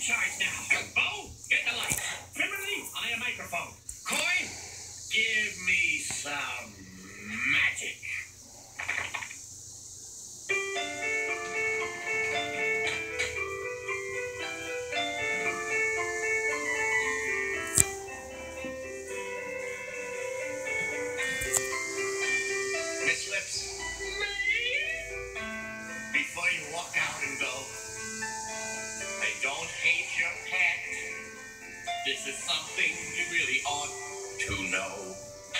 charge now. Bo, get the light. Finley, I a microphone. Coin, give me some magic. Miss Lips, before you walk out and go, I don't hate your pet. This is something you really ought to know.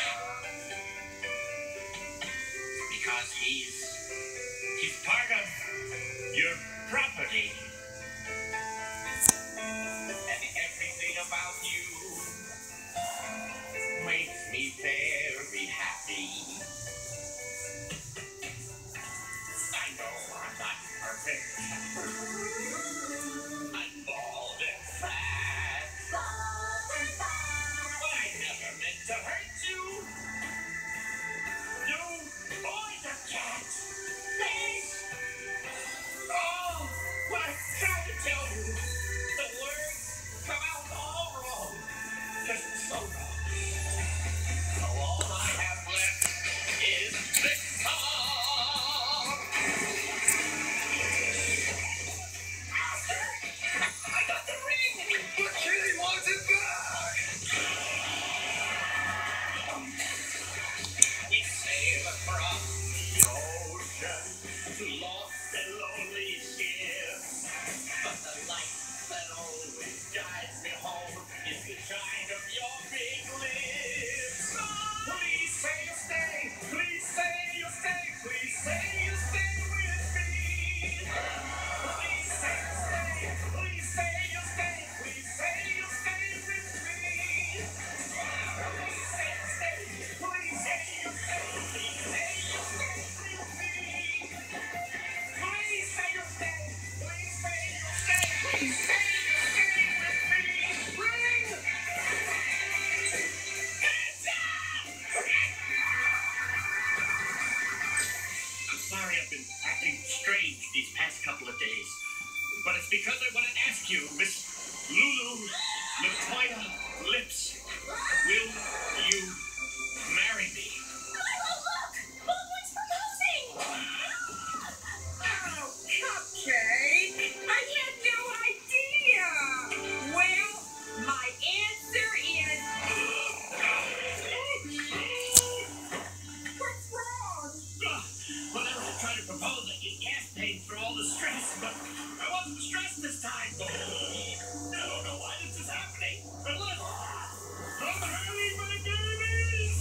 Because he's part of your property. And everything about you makes me very happy. I know I'm not perfect. I'm bald and fat. But I never meant to hurt you. You or the cat. Please. Oh, what I'm trying to tell you. The words come out all wrong. Just so wrong. So all I have left is this song. I got the ring! But Kitty wants it back! We sail across the ocean, lost and lonely ship. But the light that always guides me home is the shine of your big lips. Please say you'll stay. Please say you'll stay. Please say you'll stay with me. Please say you'll stay. Please say you'll stay. Please say you'll stay with me. Please say you'll stay. Please say you'll stay. Please say you'll stay with me. Please say you'll stay. Please say you'll stay. Please say you'll stay with me. Ring! Hands up! I'm sorry I've been acting strange these past couple of days. But it's because I want to ask you, Miss Lulu Latoya Lips, will you marry me? Look! Baldwin's proposing! Oh, Cupcake! I had no idea! Well, my answer is... What's wrong? Whenever I try to propose, I get gas paid for all the stress, but I wasn't stressed this time. I don't know why this is happening. But look, I'm having my babies!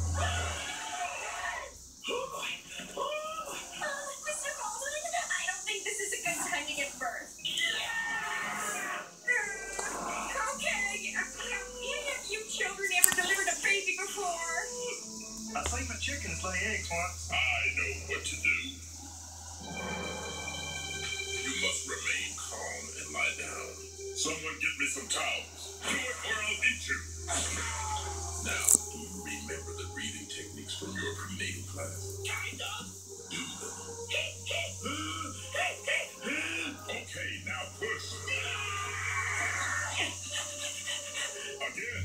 Oh boy. Oh. Mr. Baldwin, I don't think this is a good time to give birth. Okay, have any of you children ever delivered a baby before? I think my chickens lay eggs once. I know what to do. You must remain calm and lie down. Someone get me some towels. Do it or I'll eat you. Now, do you remember the breathing techniques from your prenatal class? Kind of. Do them. Okay, now push. Again.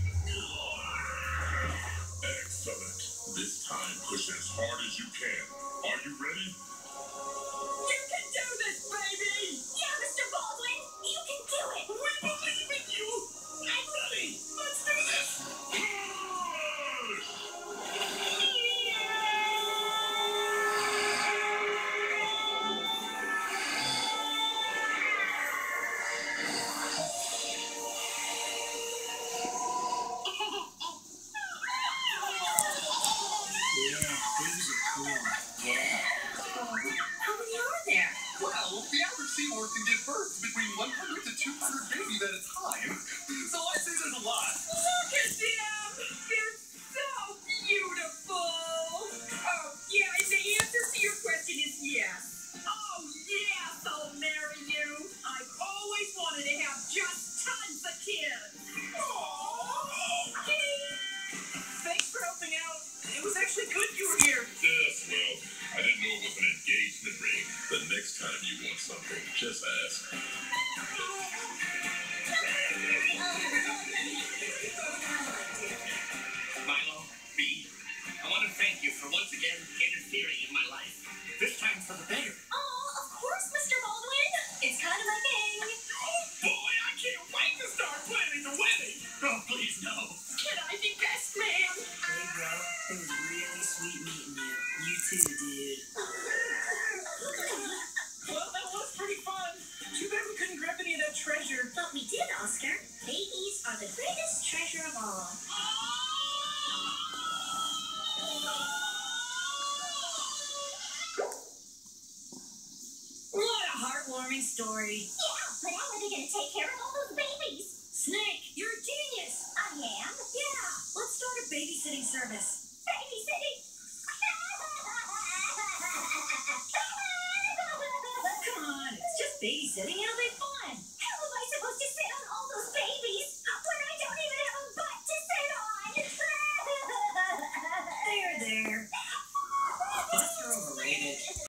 Excellent. This time, push as hard as you can. Are you ready? You can do this, baby! Yeah, Mr. Baldwin, you can do it! We believe in you. I'm ready. Let's do this. Yeah, babies are cool. How many are there? Well, the average seahorse can give birth to between 100 to 200 babies at a time. So I'd say there's a lot. Look at them! They're so beautiful! Oh, yeah, and the answer to your question is yes. Oh, yes, I'll marry you. I've always wanted to have just tons of kids. Aww. Thanks for helping out. It was actually good you were here. Yes, well, I didn't know it was an engagement ring. The next time you want something, just ask. What a heartwarming story. Yeah, but how are they going to take care of all those babies? Snake, you're a genius. I am. Yeah, let's start a babysitting service. Babysitting. Come on, it's just babysitting. It'll be fun.